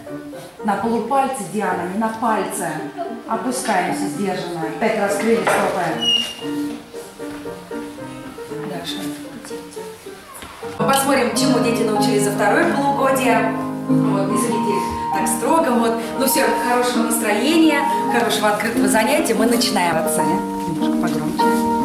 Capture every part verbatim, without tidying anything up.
На полупальце, Диана, не на пальце. Опускаемся сдержанно. Опять раскрыли стопы. Дальше. Посмотрим, чему дети научились за второе полугодие. Вот, не смотрите так строго. Вот. Ну все, хорошего настроения, хорошего открытого занятия. Мы начинаем. Немножко погромче.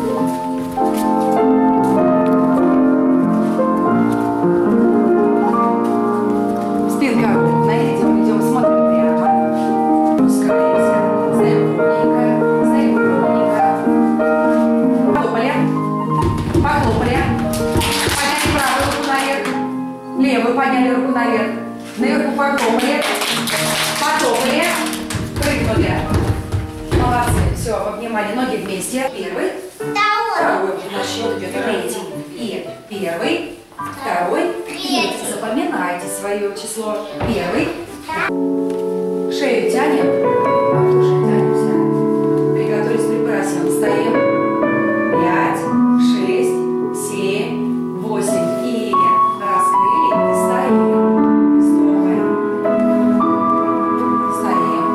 Спинка ровная. Идем, идем, смотрим прямо. Опускаемся. Стоим ровненько. Стоим ровненько. Похлопали. Похлопали. Подняли правую руку наверх. Левую подняли руку наверх. Наверху похлопали. Похлопали. Прыгнули. Молодцы. Все, внимание. Ноги вместе. Первый. Второй. На счет идет третий. И первый. Второй. Третий. Запоминайте свое число. Первый. Шею тянем. Тоже тянемся. Приготовились к прибрасиям. Стоим. Пять, шесть, семь, восемь. И раскрыли. И стоим. Стопаем. Стоим.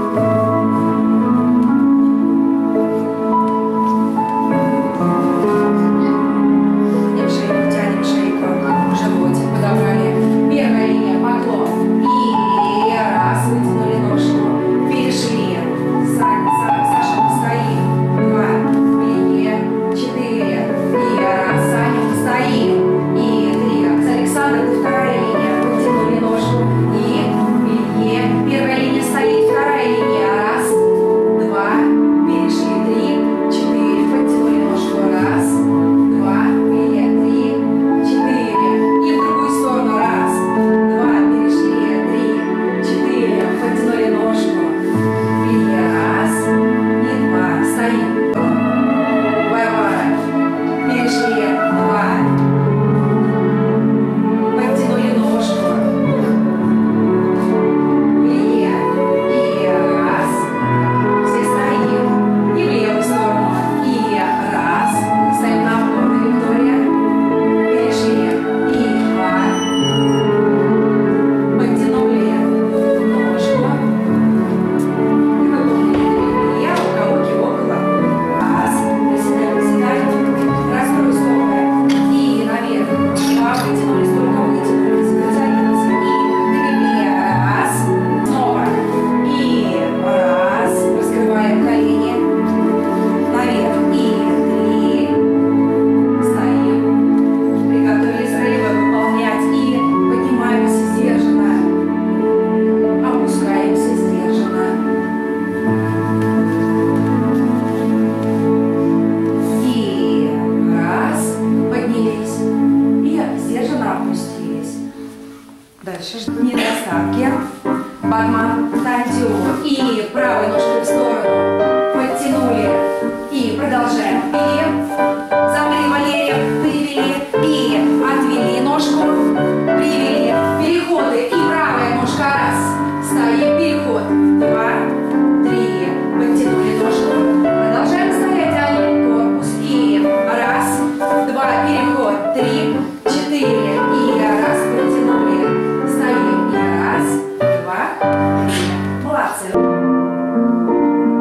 Тянем шейку, тянем шейку. Животик подобрали. Первая линия. Поклон. И раз. Вытянули ножку. Перешли. Саня, Саша, стоим. Два. Линия. Четыре. И раз. Саня, стоим. И три. Александр, вторая линия. Вытянули ножку. И линия. Первая линия стоит. Вторая линия. Раз. Два. Перешли. Три. Четыре. Подтянули ножку. Раз. Два. Линия. Три. Четыре. И в другую сторону. Раз. Два. Перешли. Три. Четыре. Подтянули ножку. Линия. Раз. И два. Стоим. Поворот. Перешли. Два. Подтянули ножку. Линия. И раз. Все стоим. И в левую сторону. И раз. Стоим на опорной, Виктория. Перешли. И два. Подтянули ножку. И выполнили. Я у кого около. Раз. Приседаем, приседаем. Раскрой стопы. И наверх. Два. Вытянулись, только вытянулись. Затянулись. И две. Раз. Снова. И раз. Раскрываем колени. Наверх. И три. Стоим. Приготовились рыбы выполнять. И поднимаемся сдержанно. Опускаемся сдержанно. И раз. Поднялись. И сдержанно опустились. Дальше ждем недостатки. Батман, танцуем. И правой ножкой в сторону. Подтянули. И продолжаем. И забыли Валерия. Привели. И отвели ножку. Привели. Переходы. И правая ножка. Раз. Стоим. Переход. Два. Три. Подтянули ножку. Продолжаем стоять. Тянем корпус. И раз. Два. Переход. Три. Четыре. И раз. Подтянули. Стоим. И раз. Два. Три. Молодцы.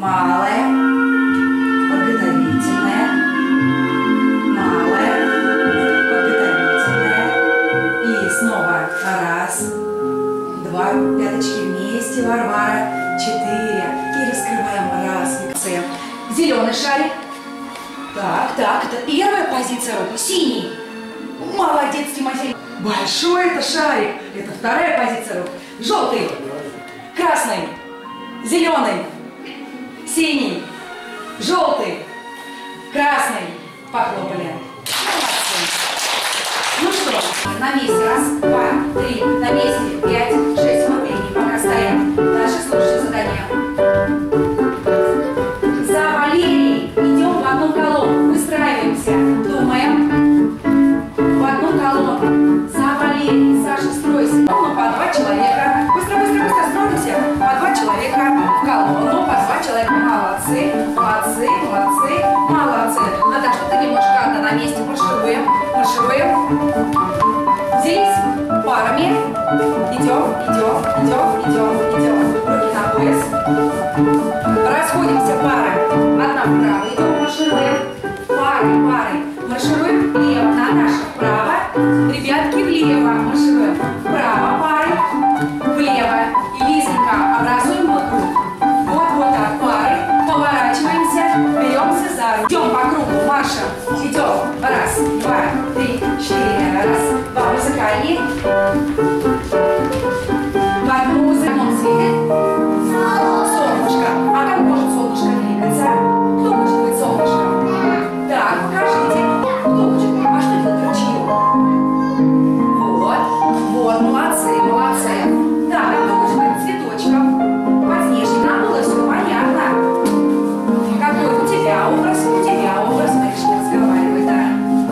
малое, подготовительное, малое, подготовительное. И снова раз, два, пяточки вместе, Варвара, четыре. И раскрываем раз. Зеленый шарик. Так, так, это первая позиция рук. Синий. Молодец, Тимофей. Большой это шарик. Это вторая позиция рук. Желтый. Красный. Зеленый. Синий. Желтый. Красный. Похлопали. Молодцы. Ну что, на месте. Раз, два, три. На месте. Пять, шесть. Смотри, пока стоим. Дальше слушай задание. За Валерией идем в одну колонну. Выстраиваемся. Думаем. В одну колонну. За Валерией. Саша, стройся. Ну, по два человека. Быстро, быстро, быстро строимся. По два человека в колонну. По два человека. Молодцы. Молодцы. Молодцы. Молодцы. Наташа, ты немножко на месте. Маршируем. Маршируем. Здесь парами. Идем, идем, идем, идем, идем. Руки на пояс. Расходимся парой. Одна вправо. Идем, маршируем. Парой, парой. Маршируем влево. Наташа вправо. Ребятки влево. Маршируем. Вправо парой. Влево. И Лизонька образуем вокруг. Вот, вот так. Парой. Поворачиваемся. Беремся за руку. Идем по кругу. Маршем. Идем. Раз, два, три, четыре. Раз, два. Музыкальный. В одну музыку светит. Солнышко. А как может солнышко двигаться? Кто может быть солнышком? Так, покажите. Кто хочет? А что это торчит? Вот. Вот, молодцы, молодцы. Так, а кто может быть цветочком? Позднее нам было все понятно. Какой у тебя образ? У тебя образ. Смотришь, не разговаривай, да?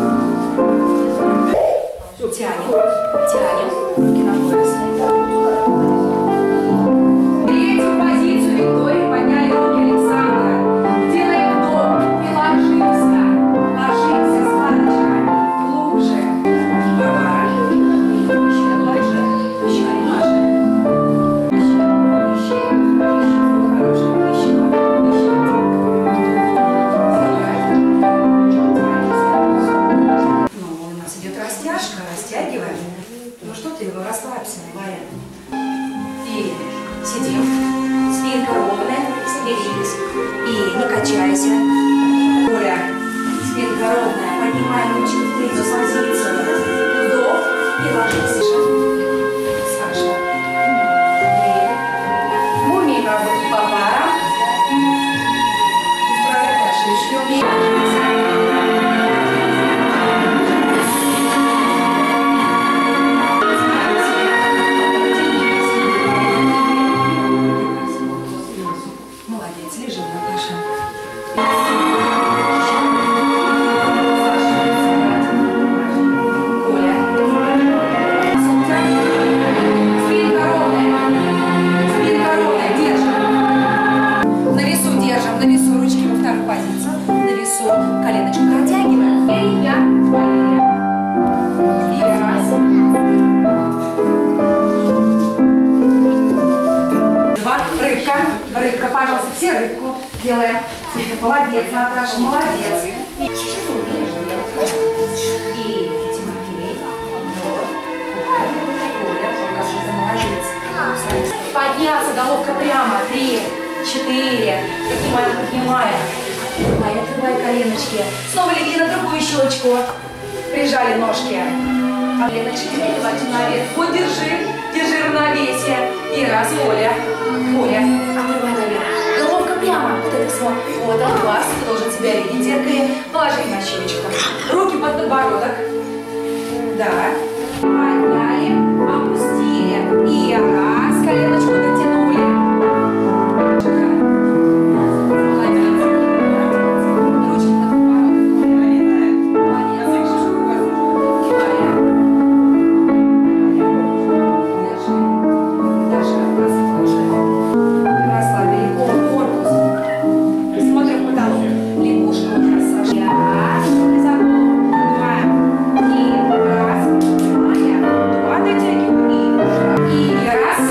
Тянем, тянем. Руки на пояс. Третью позицию Виктории подняли руки Александра. Делаем вдох и ложимся. Ложимся, сладочка. Глубже. Варвара. Еще глубже. Еще глубже. Еще, еще, еще. Хорошо. Еще, еще. Ну, у нас идет растяжка. Растягиваем. Ну что ты, расслабься, Варя. И сидим. Спинка ровная, соберись. И не качайся. Оля, спинка ровная. Поднимаем ручки в третью позицию. Вдох и ложимся. Саша. И умеем работать по парам. Исправляем наши шлюпки. Рыбка, пожалуйста, все рыбку делаем. Молодец, Наташа, молодец. И Тимофей. Молодец. Подняться, головка прямо. Три, четыре. Поднимаем, поднимаем. Поднимаем, открывай коленочки. Снова легли на другую щелочку. Прижали ножки. Коленочки переливайте наверх. Вот держи, держи равновесие. И раз, Оля. Оля, открывай наверх. Головка прямо. Вот это смотри. Вот от глаз. Ты должен себя видеть в зеркале. Положи на щелочку. Руки под подбородок. Да. Подняли, опустили. И раз, коленочку дотянули. Молодец. Ручки под раз,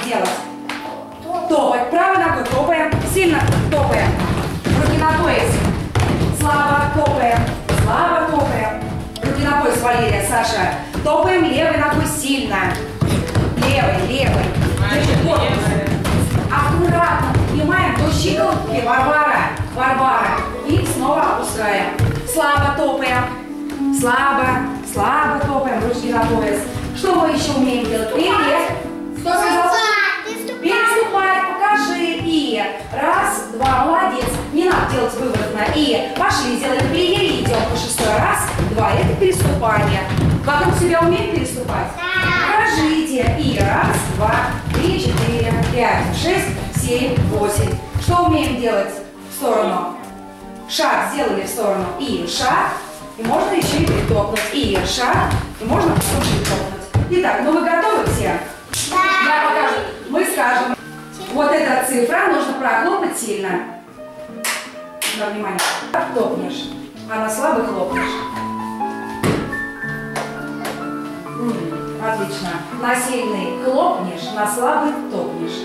делать? Топать. Правой ногой топаем. Сильно топаем. Руки на пояс. Слабо топаем. Слабо топаем. Руки на пояс, Валерия, Саша. Топаем левой ногой сильно. Левой, левой. Аккуратно поднимаем до щиколотки. Варвара. Варвара. И снова опускаем. Слабо топаем. Слабо. Слабо топаем. Ручки на пояс. Что мы еще умеем делать? Привет. Кто сказал? Переступать, покажи. И раз, два, молодец. Не надо делать выворотно. И пошли, сделали перья, идем по шестой. Раз, два, это переступание. Вокруг себя умеем переступать? Покажите. И раз, два, три, четыре, пять, шесть, семь, восемь. Что умеем делать в сторону? Шаг сделали в сторону. И шаг. И можно еще и притопнуть. И шаг. И можно потом притопнуть. Итак, ну вы готовы все? Да. Я покажу. Мы скажем, вот эта цифра нужно прохлопать сильно. На внимание. Топнешь, а на слабый хлопнешь. М-м, отлично. На сильный хлопнешь, на слабый топнешь.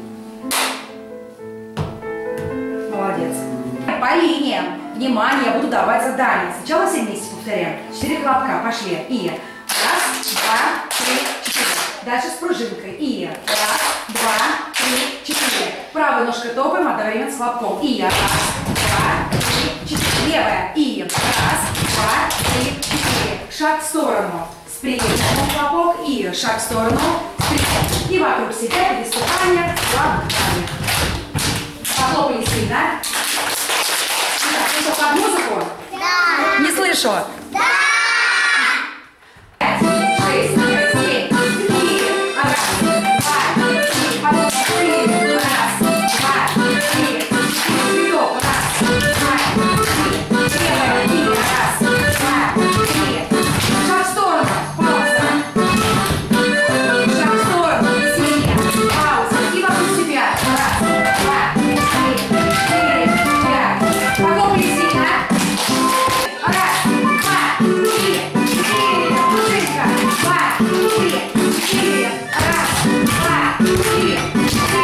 Молодец. По линиям. Внимание, я буду давать задание. Сначала все вместе повторяем. Четыре хлопка. Пошли. И раз, два, три, четыре. Дальше с пружинкой. И раз, два, три, четыре. Правой ножкой топаем, одновременно с хлопком. И раз, два, три, четыре. Левая. И раз, два, три, четыре. Шаг в сторону. С приемом хлопок. И шаг в сторону. С приемом. И вокруг себя переступание. Слабое дыхание. Похлопали сильно. Слышал под музыку? Да. Не слышу. Да. Пять, шесть, семь, три, раз, два, три, потом четыре, раз, два, три, четыре, вперед, раз, два, три, левая, и раз, два, три, шаг в сторону, пауза, шаг в сторону, сильнее, пауза, и вокруг себя, раз, два, три, четыре, пять, потом сильно, раз, два, три, четыре, пружинка, два, три, четыре, раз, два, три, четыре.